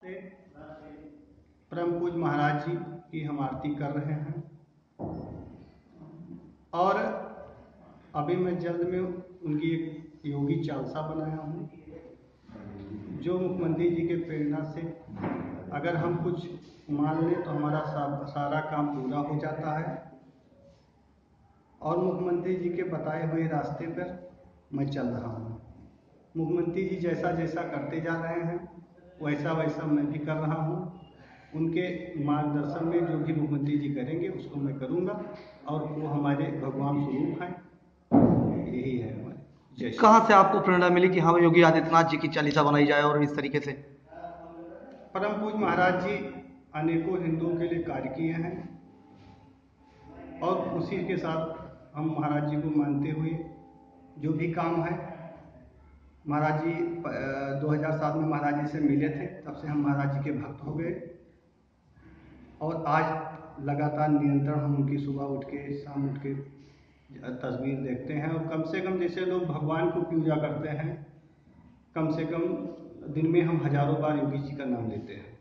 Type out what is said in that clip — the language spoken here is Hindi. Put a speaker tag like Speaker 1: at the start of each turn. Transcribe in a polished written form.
Speaker 1: परम पूज्य महाराज जी की हम आरती कर रहे हैं और अभी मैं जल्द में उनकी एक योगी चालसा बनाया हूँ, जो मुख्यमंत्री जी के प्रेरणा से अगर हम कुछ मान लें तो हमारा सारा काम पूरा हो जाता है और मुख्यमंत्री जी के बताए हुए रास्ते पर मैं चल रहा हूँ। मुख्यमंत्री जी जैसा जैसा करते जा रहे हैं वैसा वैसा मैं भी कर रहा हूँ। उनके मार्गदर्शन में जो भी मुख्यमंत्री जी करेंगे उसको मैं करूँगा और वो हमारे भगवान स्वरूप हैं। यही है हमारे।
Speaker 2: कहाँ से आपको प्रेरणा मिली कि हाँ योगी आदित्यनाथ जी की चालीसा बनाई जाए और इस तरीके से?
Speaker 1: परम पूज्य महाराज जी अनेकों हिंदुओं के लिए कार्य किए हैं और उसी के साथ हम महाराज जी को मानते हुए जो भी काम है, महाराज जी 2007 में महाराज जी से मिले थे, तब से हम महाराज जी के भक्त हो गए और आज लगातार निरंतर हम उनकी सुबह उठ के शाम उठ के तस्वीर देखते हैं और कम से कम जैसे लोग भगवान को पूजा करते हैं, कम से कम दिन में हम हजारों बार योगी जी का नाम लेते हैं।